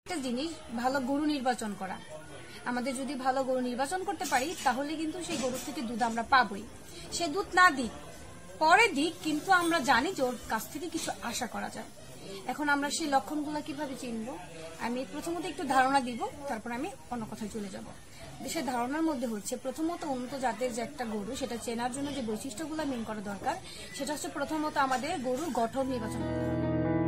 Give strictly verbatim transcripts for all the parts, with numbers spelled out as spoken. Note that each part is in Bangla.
একটা জিনিস ভালো গরু নির্বাচন করা। আমাদের যদি ভালো গরু নির্বাচন করতে পারি তাহলে কিন্তু সেই গরু থেকে দুধ আমরা পাবোই। সে দুধ না দিক পরে দিক, কিন্তু আমরা জানি যে ওর কাছ থেকে কিছু আশা করা যায়। এখন আমরা সেই লক্ষণগুলো কিভাবে চিনবো, আমি প্রথমত একটু ধারণা দিব, তারপর আমি অন্য কথায় চলে যাব। দেশের ধারণার মধ্যে হচ্ছে প্রথমত উন্নত জাতের যে একটা গরু, সেটা চেনার জন্য যে বৈশিষ্ট্যগুলো মেন করা দরকার, সেটা হচ্ছে প্রথমত আমাদের গরুর গঠন নির্বাচন করতে হবে।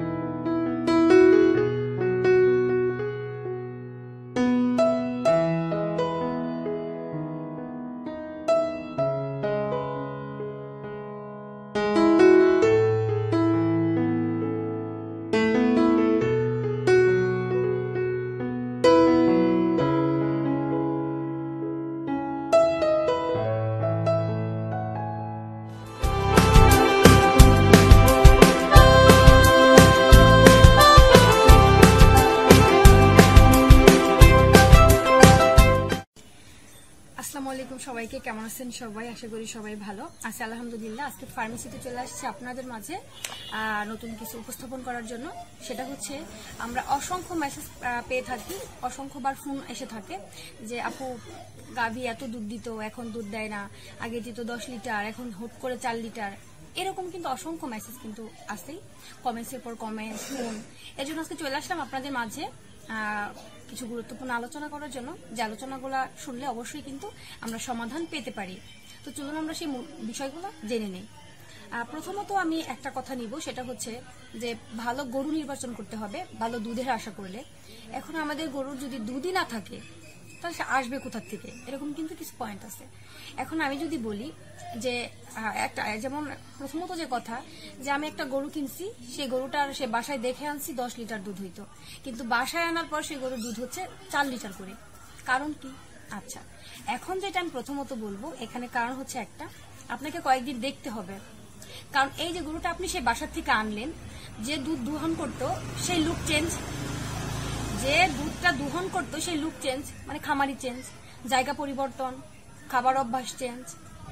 আসসালামু আলাইকুম সবাইকে, কেমন আছেন সবাই? আশা করি সবাই ভালো আছে, আলহামদুলিল্লাহ। আজকে ফার্মেসিতে চলে আসছে আপনাদের মাঝে নতুন কিছু উপস্থাপন করার জন্য। সেটা হচ্ছে আমরা অসংখ্য মেসেজ পেয়ে থাকি, অসংখ্যবার ফোন এসে থাকে যে আপু গাভী এত দুধ দিত, এখন দুধ দেয় না, আগে দিত দশ লিটার, এখন হুট করে চার লিটার। এরকম কিন্তু অসংখ্য মেসেজ কিন্তু আসেই, কমেন্টসের পর কমেন্টস, ফোন। এর জন্য আজকে চলে আসলাম আপনাদের মাঝে কিছু গুরুত্বপূর্ণ আলোচনা করার জন্য, যে আলোচনাগুলো শুনলে অবশ্যই কিন্তু আমরা সমাধান পেতে পারি। তো চলুন আমরা সেই বিষয়গুলো জেনে নিই। প্রথমত আমি একটা কথা নিব, সেটা হচ্ছে যে ভালো গরু নির্বাচন করতে হবে ভালো দুধের আশা করলে। এখন আমাদের গরুর যদি দুধই না থাকে তাহলে সে আসবে কোথার থেকে, এরকম কিন্তু কিছু পয়েন্ট আছে। এখন আমি যদি বলি যে একটা, যেমন প্রথমত যে কথা, যে আমি একটা গরু কিনছি, সেই গরুটার সে বাসায় দেখে আনছি দশ লিটার দুধ হইতো, কিন্তু বাসায় আনার পর সেই গরুর দুধ হচ্ছে চার লিটার করে। কারণ কি? আচ্ছা, এখন যেটা আমি প্রথমত বলবো, এখানে কারণ হচ্ছে একটা, আপনাকে কয়েকদিন দেখতে হবে। কারণ এই যে গরুটা আপনি সেই বাসার থেকে আনলেন, যে দুধ দুহন করতো সেই লুক চেঞ্জ, যে দুধটা দুহন করতো সেই লুক চেঞ্জ, মানে খামারি চেঞ্জ, জায়গা পরিবর্তন, খাবার অভ্যাস চেঞ্জ,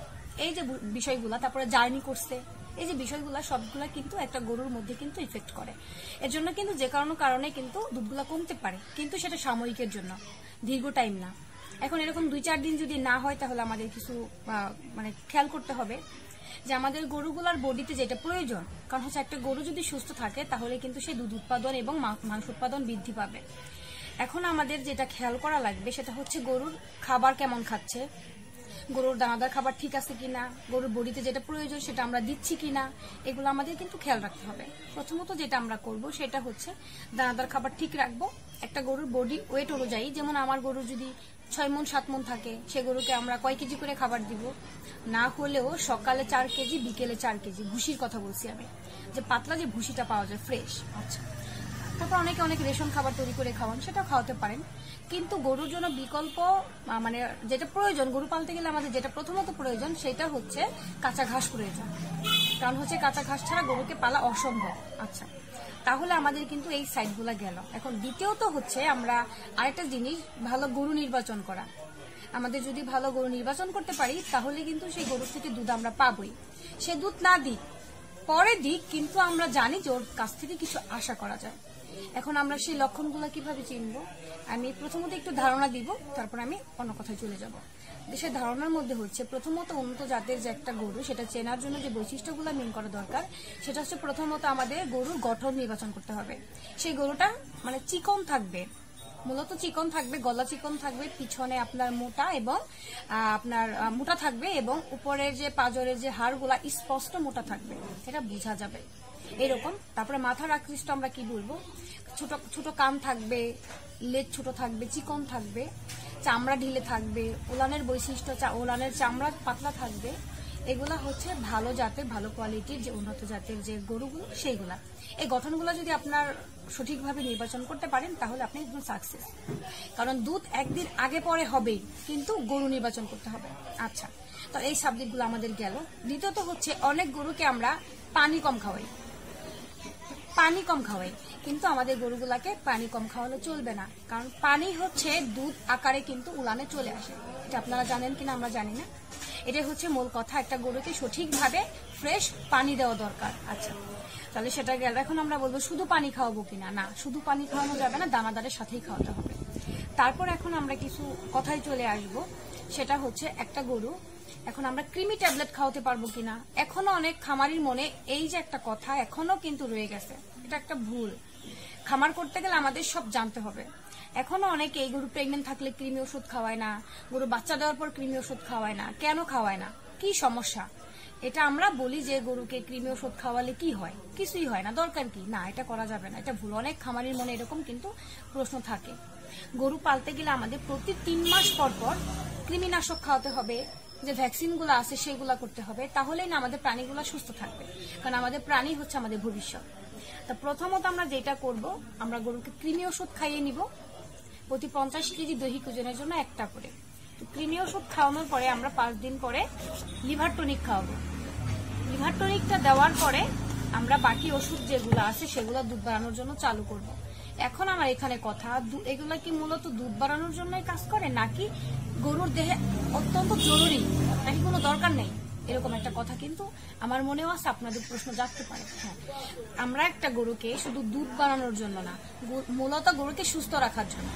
এই যে বিষয়গুলা, তারপরে জার্নি করছে, এই যে বিষয়গুলা সবগুলা কিন্তু একটা গরুর মধ্যে কিন্তু ইফেক্ট করে। এর জন্য কিন্তু যে কোনো কারণে কিন্তু দুধগুলা কমতে পারে, কিন্তু সেটা সাময়িকের জন্য, দীর্ঘ টাইম না। এখন এরকম দুই চার দিন যদি না হয় তাহলে আমাদের কিছু মানে খেয়াল করতে হবে যে আমাদের গরুগুলার বডিতে যেটা প্রয়োজন। কারণ হচ্ছে একটা গরু যদি সুস্থ থাকে তাহলে কিন্তু সে দুধ উৎপাদন এবং মাংস উৎপাদন বৃদ্ধি পাবে। এখন আমাদের যেটা খেয়াল করা লাগবে সেটা হচ্ছে গরুর খাবার কেমন খাচ্ছে, গরুর দানাদার খাবার ঠিক আছে কিনা, গরুর বডিতে যেটা প্রয়োজন সেটা আমরা দিচ্ছি কিনা, এগুলো আমাদের কিন্তু খেয়াল রাখতে হবে। প্রথমত যেটা আমরা করব সেটা হচ্ছে দানাদার খাবার ঠিক রাখবো। একটা গরুর বডি ওয়েট অনুযায়ী, যেমন আমার গরুর যদি ছয় মন সাত মন থাকে, সে গরুকে আমরা কয় কেজি করে খাবার দিব, না হলেও সকালে চার কেজি বিকেলে চার কেজি ভুসির কথা বলছি আমি, যে পাতলা যে ভুসিটা পাওয়া যায় ফ্রেশ। আচ্ছা, তারপর অনেকে অনেক রেশন খাবার তৈরি করে খাওয়ান, সেটাও খাওয়াতে পারেন। কিন্তু গরুর জন্য বিকল্প, মানে যেটা প্রয়োজন গরু পালতে গেলে আমাদের যেটা প্রথমত প্রয়োজন সেটা হচ্ছে কাঁচা ঘাস প্রয়োজন। কারণ হচ্ছে কাঁচা ঘাস ছাড়া গরুকে পালা অসম্ভব। আচ্ছা, তাহলে আমাদের কিন্তু এই সাইডগুলো গেল। এখন দ্বিতীয়ত হচ্ছে আমরা আরেকটা জিনিস, ভালো গরু নির্বাচন করা। আমাদের যদি ভালো গরু নির্বাচন করতে পারি তাহলে কিন্তু সেই গরু থেকে দুধ আমরা পাবোই। সে দুধ না দিক পরে দিক, কিন্তু আমরা জানি যে ওর কাছ থেকে কিছু আশা করা যায়। এখন আমরা সেই লক্ষণগুলো কিভাবে চিনবো, আমি প্রথমত একটু ধারণা দিব, তারপর আমি অন্য কথায় চলে যাব। দেশের ধারণার মধ্যে হচ্ছে প্রথমত উন্নত জাতের যে একটা গরু, সেটা চেনার জন্য যে বৈশিষ্ট্যগুলো মেন করা দরকার, সেটা হচ্ছে প্রথমত আমাদের গরুর গঠন নির্বাচন করতে হবে। সেই গরুটা মানে চিকন থাকবে, মূলত চিকন থাকবে, গলা চিকন থাকবে, পিছনে আপনার মোটা এবং আপনার মোটা থাকবে, এবং উপরের যে পাঁজরের যে হাড়গুলা স্পষ্ট মোটা থাকবে, এটা বোঝা যাবে এরকম। তারপরে মাথার আকৃষ্ট আমরা কি বলবো, ছোট ছোট কান থাকবে, লেজ ছোট থাকবে, চিকন থাকবে, চামড়া ঢিলে থাকবে, ওলানের বৈশিষ্ট্য, ওলানের চামড়া পাতলা থাকবে। এগুলা হচ্ছে ভালো জাতের, ভালো কোয়ালিটির যে উন্নত জাতের যে গরুগুলো, সেইগুলা। এই গঠনগুলো যদি আপনার সঠিকভাবে নির্বাচন করতে পারেন তাহলে আপনি একদম সাকসেস। কারণ দুধ একদিন আগে পরে হবেই, কিন্তু গরু নির্বাচন করতে হবে। আচ্ছা, তো এই সাবজেক্টগুলো আমাদের গেল। দ্বিতীয়ত হচ্ছে অনেক গরুকে আমরা পানি কম খাওয়াই, পানি কম খাওয়াই কিন্তু আমাদের গরুগুলাকে পানি কম খাওয়ালে চলবে না। কারণ পানি হচ্ছে দুধ আকারে কিন্তু উলানে চলে আসে, এটা আপনারা জানেন কিনা আমরা জানি না। এটাই হচ্ছে মূল কথা, একটা গরুকে সঠিকভাবে ফ্রেশ পানি দেওয়া দরকার। আচ্ছা, তো তাহলে সেটা গেল। এখন আমরা বলবো শুধু পানি খাওয়াবো কিনা, না শুধু পানি খাওয়ানো যাবে না, দানাদারের সাথেই খাওয়াতে হবে। তারপর এখন আমরা কিছু কথায় চলে আসব, সেটা হচ্ছে একটা গরু এখন আমরা কৃমি ট্যাবলেট খাওয়াতে পারবো কিনা। এখনো অনেক খামারির মনে এই যে একটা কথা এখনো কিন্তু রয়ে গেছে, এটা একটা ভুল। খামার করতে গেলে আমাদের সব জানতে হবে। এখনো অনেকে এই গরু প্রেগনেন্ট থাকলে কৃমি ওষুধ খাওয়ায় না, গরু বাচ্চা দেওয়ার পর কৃমি ওষুধ খাওয়ায় না। কেন খাওয়ায় না, কি সমস্যা? এটা আমরা বলি যে গরুকে কৃমি ওষুধ খাওয়ালে কি হয়, কিছুই হয় না, দরকার কি? না, এটা করা যাবে না, এটা ভুল। অনেক খামারির মনে এরকম কিন্তু প্রশ্ন থাকে। গরু পালতে গেলে আমাদের প্রতি তিন মাস পর পর কৃমিনাশক খাওয়াতে হবে, যে ভ্যাকসিন গুলো আছে সেগুলো করতে হবে, তাহলেই না আমাদের প্রাণীগুলো সুস্থ থাকবে। কারণ আমাদের প্রাণী হচ্ছে আমাদের ভবিষ্যৎ। তা প্রথমত আমরা যেটা করব, আমরা গরুকে কৃমি ওষুধ খাইয়ে নিব প্রতি পঞ্চাশ কেজি দৈহিক ওজনের জন্য একটা করে। তো কৃমি ওষুধ খাওয়ানোর পরে আমরা পাঁচ দিন পরে লিভার টনিক খাওয়াবো। লিভার টনিকটা দেওয়ার পরে আমরা বাকি ওষুধ যেগুলো আছে সেগুলো দুধ বাড়ানোর জন্য চালু করব। এখন আমার এখানে কথা, এগুলা কি মূলত দুধ বাড়ানোর জন্যই কাজ করে নাকি গরুর দেহে অত্যন্ত জরুরি, নাকি কোনো দরকার নেই, এরকম একটা কথা কিন্তু আমার মনেও আছে, আপনাদের প্রশ্ন জাগতে পারে। হ্যাঁ, আমরা একটা গরুকে শুধু দুধ বাড়ানোর জন্য না, মূলত গরুকে সুস্থ রাখার জন্য।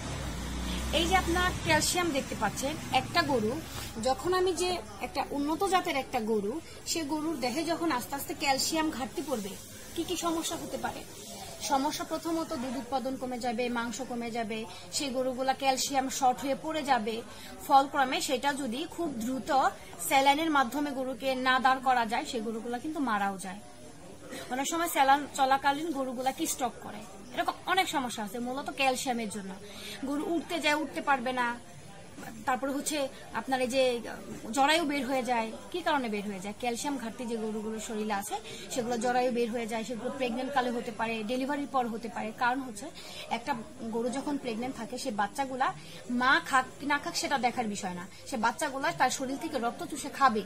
এই যে আপনার ক্যালসিয়াম দেখতে পাচ্ছেন, একটা গরু যখন আমি যে একটা উন্নত জাতের একটা গরু, সে গরুর দেহে যখন আস্তে আস্তে ক্যালসিয়াম ঘাটতি পড়বে, কি কি সমস্যা হতে পারে? সমস্যা প্রথমত দুধ উৎপাদন কমে যাবে, মাংস কমে যাবে, সেই গরুগুলা ক্যালসিয়াম শর্ট হয়ে পড়ে যাবে। ফলক্রমে সেটা যদি খুব দ্রুত স্যালাইনের মাধ্যমে গরুকে না দাঁড় করা যায়, সেই গরুগুলা কিন্তু মারাও যায়। অনেক সময় স্যালাইন চলাকালীন গরুগুলা কি স্ট্রোক করে, এরকম অনেক সমস্যা আছে মূলত ক্যালসিয়ামের জন্য। গরু উঠতে যায়, উঠতে পারবে না। তারপরে হচ্ছে আপনার এই যে জরায়ু বের হয়ে যায়, কি কারণে বের হয়ে যায়? ক্যালসিয়াম ঘাটতি যে গরুগুলোর শরীরে আছে সেগুলো জরায়ু বের হয়ে যায়, সেগুলো প্রেগনেন্ট কালে হতে পারে, ডেলিভারির পর হতে পারে। কারণ হচ্ছে একটা গরু যখন প্রেগনেন্ট থাকে, সে বাচ্চাগুলা মা খাক না খাক সেটা দেখার বিষয় না, সে বাচ্চাগুলা তার শরীর থেকে রক্ত চুষে খাবে।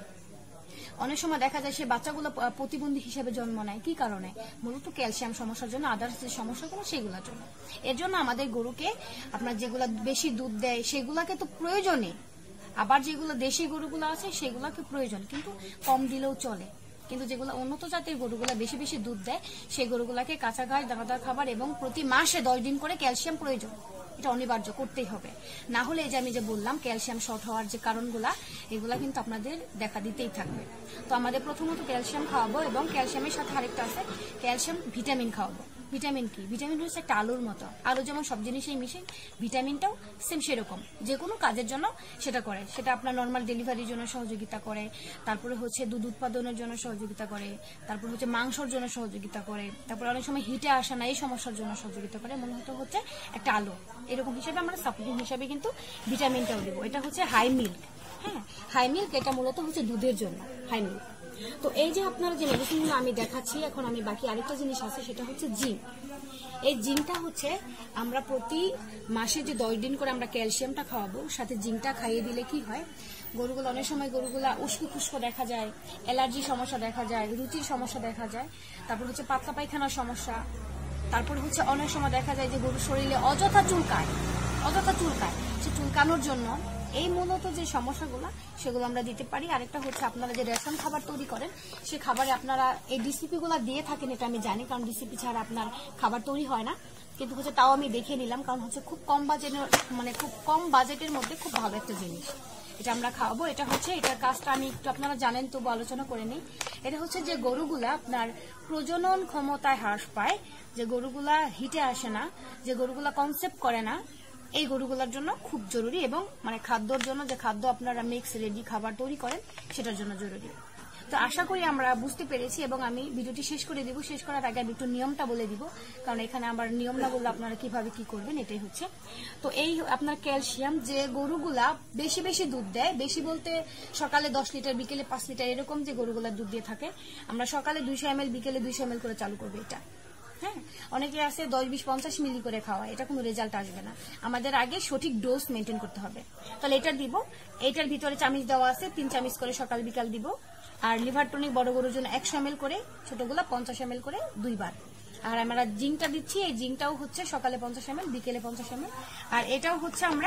অনেক সময় দেখা যায় সে বাচ্চাগুলো প্রতিবন্ধী হিসেবে জন্ম নেয়, কি কারণে? মূলত ক্যালসিয়াম সমস্যার জন্য, আদার্স যে সমস্যাগুলো সেগুলোর জন্য। এর জন্য আমাদের গরুকে আপনার যেগুলা বেশি দুধ দেয় সেগুলাকে তো প্রয়োজনে, আবার যেগুলো দেশি গরুগুলো আছে সেগুলোকে প্রয়োজন, কিন্তু কম দিলেও চলে। কিন্তু যেগুলো উন্নত জাতের গরুগুলা বেশি বেশি দুধ দেয়, সেই গরুগুলাকে কাঁচা ঘাস, দানাদার খাবার এবং প্রতি মাসে দশ দিন করে ক্যালসিয়াম প্রয়োজন, এটা অনিবার্য করতেই হবে। না হলে এই যে আমি যে বললাম ক্যালসিয়াম শর্ট হওয়ার যে কারণগুলা, এগুলা কিন্তু আপনাদের দেখা দিতেই থাকবে। তো আমাদের প্রথমত ক্যালসিয়াম খাওয়াবো, এবং ক্যালসিয়ামের সাথে আরেকটা আছে ক্যালসিয়াম ভিটামিন খাওয়াবো। ভিটামিন কি? ভিটামিন হচ্ছে একটা আলুর মতো, আলু যেমন সব জিনিসেই মিশে, ভিটামিনটাও সেম সেরকম, যে কোনো কাজের জন্য সেটা করে। সেটা আপনার নর্মাল ডেলিভারির জন্য সহযোগিতা করে, তারপরে হচ্ছে দুধ উৎপাদনের জন্য সহযোগিতা করে, তারপর হচ্ছে মাংসর জন্য সহযোগিতা করে, তারপর অনেক সময় হিটে আসা না এই সমস্যার জন্য সহযোগিতা করে। মূলত হচ্ছে একটা আলু, এরকম হিসেবে আমরা সাপ্লিমেন্ট হিসেবে কিন্তু ভিটামিনটাও দিব। এটা হচ্ছে হাই মিল্ক। হ্যাঁ, হাই মিল্ক এটা মূলত হচ্ছে দুধের জন্য হাই মিল্ক। তো এই যে আপনারা যে মেডিসিনগুলো আমি দেখাচ্ছি, এখন আমি বাকি আরেকটা জিনিস আছে, সেটা হচ্ছে জিঙ্ক। এই জিঙ্কটা হচ্ছে আমরা প্রতি মাসে যে দশ দিন করে আমরা ক্যালসিয়ামটা খাওয়াবো, সাথে জিঙ্কটা খাইয়ে দিলে কি হয়, গরুগুলো অনেক সময় গরুগুলা উস্কো খুস্কো দেখা যায়, অ্যালার্জি সমস্যা দেখা যায়, রুচির সমস্যা দেখা যায়, তারপর হচ্ছে পাতলা পায়খানার সমস্যা, তারপর হচ্ছে অনেক সময় দেখা যায় যে গরুর শরীরে অযথা চুলকায়, অযথা চুলকায়। সে চুলকানোর জন্য এই মূলত যে সমস্যাগুলো সেগুলো আমরা দিতে পারি। আরেকটা হচ্ছে আপনারা যে রেশন খাবার তৈরি করেন, সে খাবারে আপনারা এই ডিসিপি গুলা দিয়ে থাকেন, এটা আমি জানি, কারণ ডিসিপি ছাড়া আপনার খাবার তৈরি হয় না। কিন্তু হচ্ছে তাও আমি দেখে নিলাম, কারণ হচ্ছে খুব কম বাজেটের, মানে খুব কম বাজেটের মধ্যে খুব ভালো একটা জিনিস, এটা আমরা খাওয়াবো। এটা হচ্ছে এটার কাজটা আমি একটু আপনারা জানেন তবু আলোচনা করে নিই। এটা হচ্ছে যে গরুগুলা আপনার প্রজনন ক্ষমতায় হ্রাস পায়, যে গরুগুলা হিটে আসে না, যে গরুগুলা কনসেপ্ট করে না, এই গরুগুলোর জন্য খুব জরুরি, এবং মানে খাদ্যর জন্য যে খাদ্য আপনারা মিক্স রেডি খাবার তৈরি করেন সেটার জন্য জরুরি। তো আশা করি আমরা বুঝতে পেরেছি, এবং আমি ভিডিওটি শেষ করে দিব। শেষ করার আগে আমি একটু নিয়মটা বলে দিব, কারণ এখানে আমার নিয়ম না বললে আপনারা কিভাবে কি করবেন এটাই হচ্ছে। তো এই আপনার ক্যালসিয়াম, যে গরুগুলা বেশি বেশি দুধ দেয়, বেশি বলতে সকালে দশ লিটার বিকেলে পাঁচ লিটার এরকম যে গরুগুলা দুধ দিয়ে থাকে, আমরা সকালে দুইশো এম এল বিকেলে দুইশো এম এল করে চালু করবো এটা। হ্যাঁ, অনেকে আছে দশ বিশ পঞ্চাশ মিলি করে খাওয়া, এটা কোনো রেজাল্ট আসবে না। আমাদের আগে সঠিক ডোজ মেনটেন করতে হবে। তাহলে এটা দিব, এটার ভিতরে চামিচ দেওয়া আছে, তিন চামিচ করে সকাল বিকাল দিব। আর লিভার টনিক বড় গরুর জন্য একশো এম এল করে, ছোটগুলা পঞ্চাশ এম এল করে দুইবার। আর আমরা জিঙ্কটা দিচ্ছি, এই জিঙ্কটাও হচ্ছে সকালে পঞ্চাশ এম এল বিকেলে পঞ্চাশ এম এল। আর এটাও হচ্ছে আমরা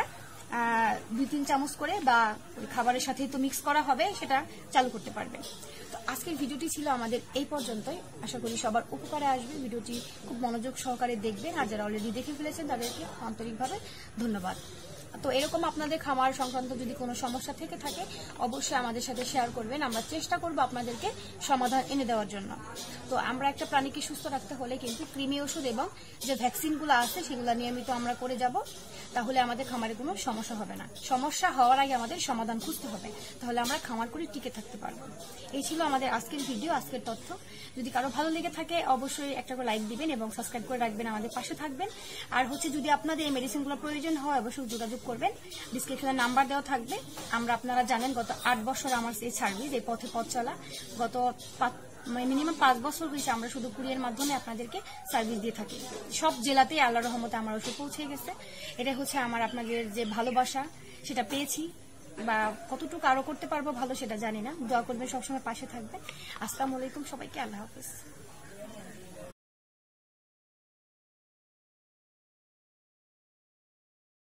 দুই তিন চামচ করে বা খাবারের সাথে তো মিক্স করা হবে, সেটা চালু করতে পারবেন। তো আজকের ভিডিওটি ছিল আমাদের এই পর্যন্তই। আশা করি সবার উপকারে আসবে। ভিডিওটি খুব মনোযোগ সহকারে দেখবেন, আর যারা অলরেডি দেখে ফেলেছেন তাদেরকে আন্তরিকভাবে ধন্যবাদ। তো এরকম আপনাদের খামার সংক্রান্ত যদি কোনো সমস্যা থেকে থাকে অবশ্যই আমাদের সাথে শেয়ার করবেন, আমরা চেষ্টা করব আপনাদেরকে সমাধান এনে দেওয়ার জন্য। তো আমরা একটা প্রাণীকে সুস্থ রাখতে হলে কিন্তু কৃমি ওষুধ এবং যে ভ্যাকসিনগুলো আছে সেগুলো নিয়মিত আমরা করে যাব, তাহলে আমাদের খামারে কোনো সমস্যা হবে না। সমস্যা হওয়ার আগে আমাদের সমাধান খুঁজতে হবে, তাহলে আমরা খামার করে টিকে থাকতে পারবো। এই ছিল আমাদের আজকের ভিডিও, আজকের তথ্য। যদি কারো ভালো লেগে থাকে অবশ্যই একটা করে লাইক দিবেন এবং সাবস্ক্রাইব করে রাখবেন, আমাদের পাশে থাকবেন। আর হচ্ছে যদি আপনাদের এই মেডিসিনগুলো প্রয়োজন হয় অবশ্যই যোগাযোগ করবেন, ডিসক্রিপশনে নাম্বার দেওয়া থাকবে। আমরা আপনারা জানেন গত আট বছর আমার এই সার্ভিস, এই পথে পথ চলা, গত মিনিমাম পাঁচ বছর হয়েছে আমরা শুধু কুরিয়ার মাধ্যমে আপনাদেরকে সার্ভিস দিয়ে থাকি। সব জেলাতেই আল্লাহর রহমতে আমার ওষুধ পৌঁছে গেছে। এটা হচ্ছে আমার আপনাদের যে ভালোবাসা, সেটা পেয়েছি, বা কতটুকু আরো করতে পারবো ভালো সেটা জানি না। দোয়া করবেন, সবসময় পাশে থাকবেন। আসসালামু আলাইকুম সবাইকে, আল্লাহ হাফেজ।